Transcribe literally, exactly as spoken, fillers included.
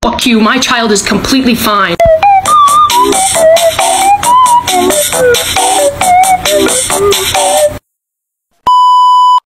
fuck you, my child is completely fine. Thank you.